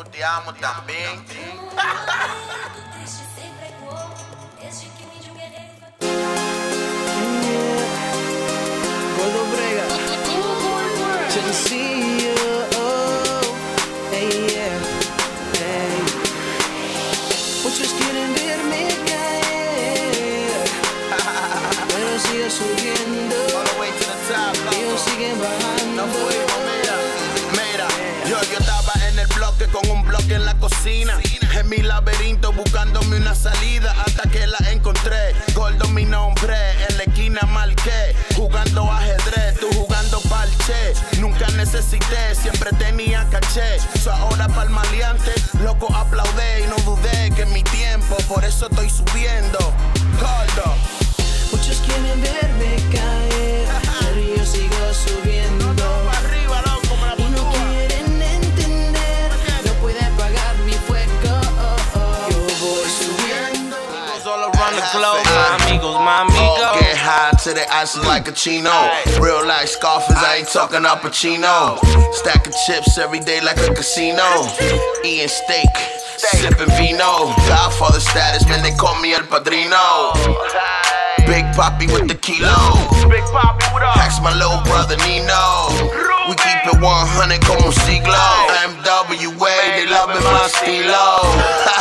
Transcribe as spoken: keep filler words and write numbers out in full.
te amo también. Gordo Brega, sencillo, oh, hey, yeah, hey. Muchos quieren verme caer, pero sigo subiendo, ellos siguen bajando. No fuimos, mira, mira, yo, yo estaba en el bloque con un bloque en la cocina, en mi laberinto buscándome una salida hasta que la encontré. Gordo mi nombre, en la esquina marqué, jugando ajedrez, tú jugando parche. Nunca necesité, siempre tenía caché. So ahora pa'l maleante, loco aplaudé y no dudé que es mi tiempo, por eso estoy subiendo. Gordo. Muchos quieren verme caer, pero yo sigo subiendo. Y no quieren entender, no pueden pagar mi fuego. Yo voy subiendo. All around the globe, my amigos, my amigos. Oh, get high to the asses like a chino. Real life scoffers, I ain't talking Al Pacino. Stacking chips every day like a casino. Eating steak, sipping vino. Godfather status, man, they call me El Padrino. Big Papi with the kilo. Big Papi, what up? Ask my little brother Nino. We keep it one hundred como siglo. M W A, they loving my stilo.